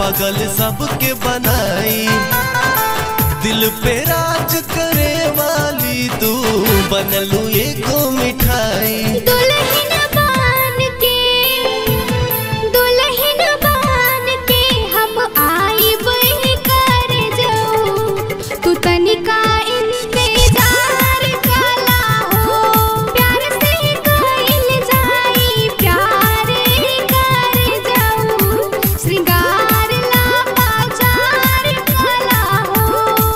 पागल सबके बनाई। दिल पे राज करे वाली तू बनलू एगो मिठाई। दुल्हन बान के हम आइब कर जाऊ, तू तनिका इंतजार कला हो। प्यार से कइल जाई प्यार कर जाऊ, श्रृंगार ला बाजार कला हो।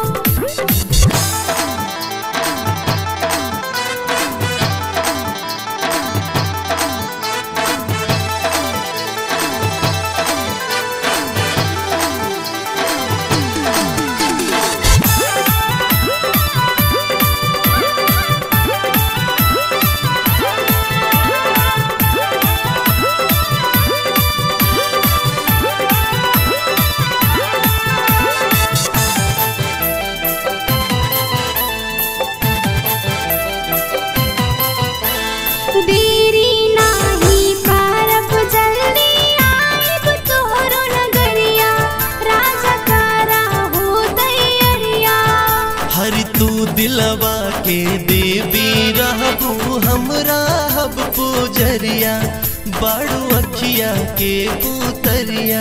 देरी नाही करब जल्दी आइब तोहरो नगरिया, राजा तारा हो तैयारिया। हरि तू दिलवा के देवी रहबू हमरा हब पुजरिया, बाड़ू अखिया के पुतरिया।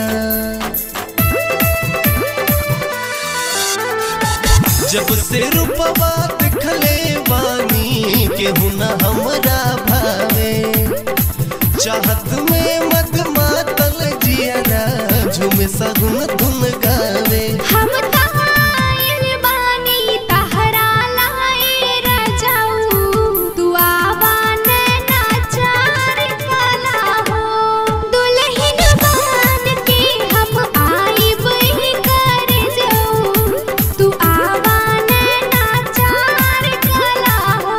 जब से रूपवा दिखले बानी केहू न हमरा भावे, चाहत में मत मातल जियरा झूमे सगुन धुन गावे। हम तहाइल बानी तहरा लाए रजाऊ, तू आवान नाचार कला हो। दुल्हन बान के हम आइब कर जाऊ, तू आवान नाचार कला हो।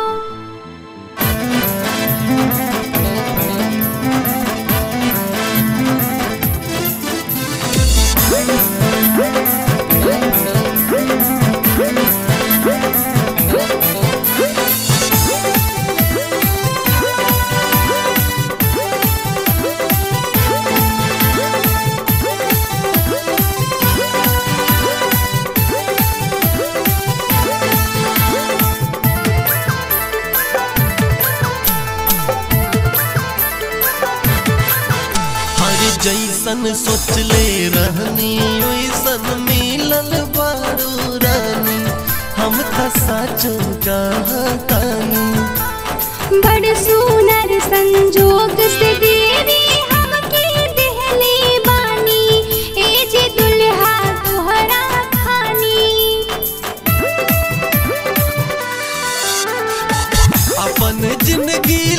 जैसन सोचले रहनी वैसन मिलल बारू रानी, हम था साचो कहतानी। बड़ सुनर संजोग से देवी हमके देहले बानी, ए जे दुल्हा तोहरा खानी। अपन जिंदगी